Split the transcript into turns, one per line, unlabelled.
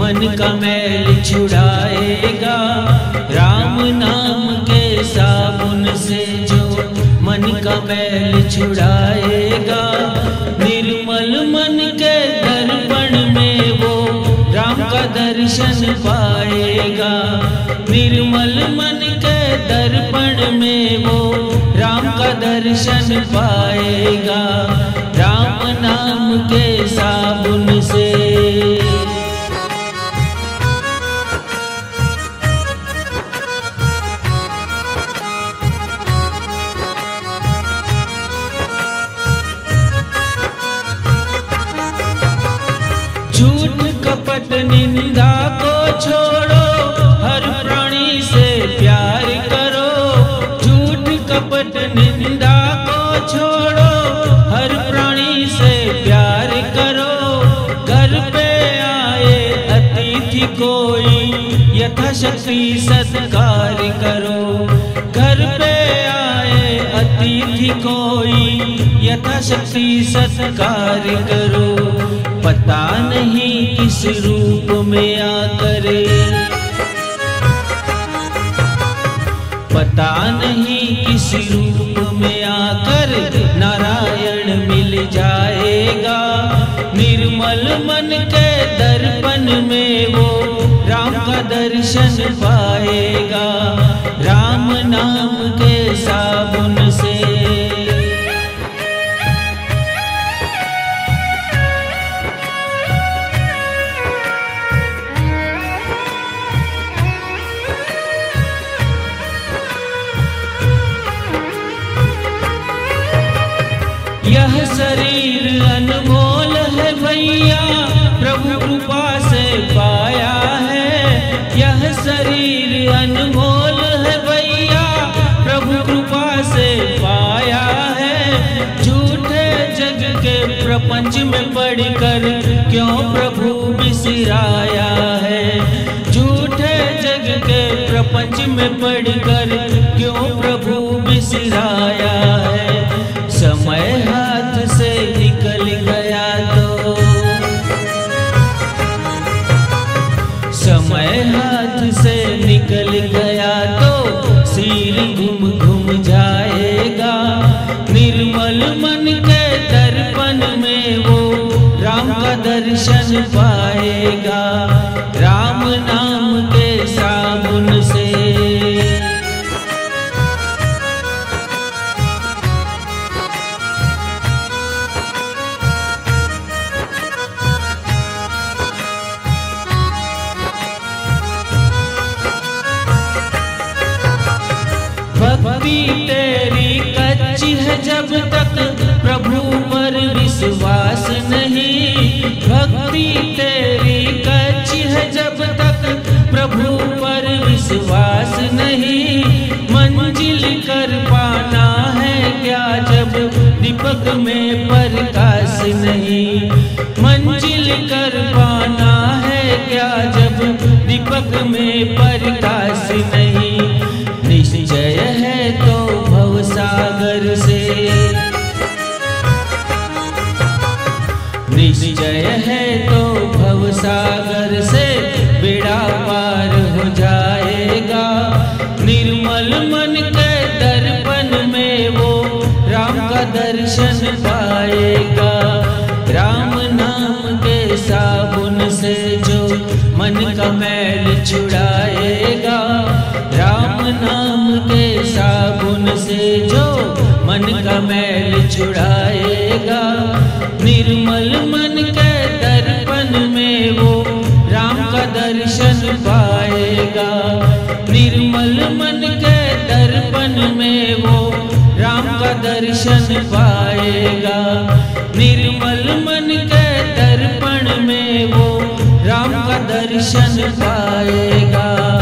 मन का मैल छुड़ाएगा। राम नाम के साबुन से जो मन का मैल छुड़ाएगा। निर्मल मन के दर्पण में वो राम का दर्शन पाएगा। निर्मल मन के दर्पण में वो राम का दर्शन पाएगा। राम नाम के साबुन से। झूठ कपट निंदा को छोड़ो, हर प्राणी से प्यार करो। झूठ कपट निंदा को छोड़ो, हर प्राणी से प्यार करो। घर पे आए अतिथि कोई यथाशक्ति सत्कार करो। घर पे आए अतिथि कोई यथाशक्ति सत्कार करो। पता नहीं किस रूप में आकर, पता नहीं किस रूप में आकर नारायण मिल जाएगा। निर्मल मन के दर्पण में वो राम का दर्शन पाएगा। राम नाम के साबुन से। यह शरीर अनमोल है भैया, प्रभु कृपा से पाया है। यह शरीर अनमोल है भैया, प्रभु कृपा से पाया है। झूठे जग के प्रपंच में पढ़कर क्यों प्रभु बिसराया है। झूठे जग के प्रपंच में पढ़कर क्यों प्रभु बिसराया है। समय हाथ से निकल गया तो, समय हाथ से निकल गया तो सिर घूम घूम जाएगा। निर्मल मन के दर्पण में वो राम का दर्शन पाएगा। राम नाम के साबुन से। भक्ति तेरी कच्ची है जब तक प्रभु पर विश्वास नहीं। भक्ति तेरी कच्ची है जब तक प्रभु पर विश्वास नहीं। मंजिल कर पाना है क्या जब दीपक में प्रकाश नहीं। मंजिल कर पाना है क्या जब दीपक में प्रकाश नहीं। निश्चय है तो भवसागर से, निश्चय है तो भवसागर से बेड़ा पार हो जाएगा। निर्मल मन के दर्पण में वो राम का दर्शन पाएगा। राम नाम के साबुन से जो मन का मैल छुड़ाएगा। राम नाम के साबुन से जो मन का मैल छुड़ाएगा। निर्मल मन के दर्पण में वो राम का दर्शन पाएगा। निर्मल मन के दर्पण में वो राम का दर्शन पाएगा। निर्मल मन के दर्पण में वो राम का दर्शन पाएगा।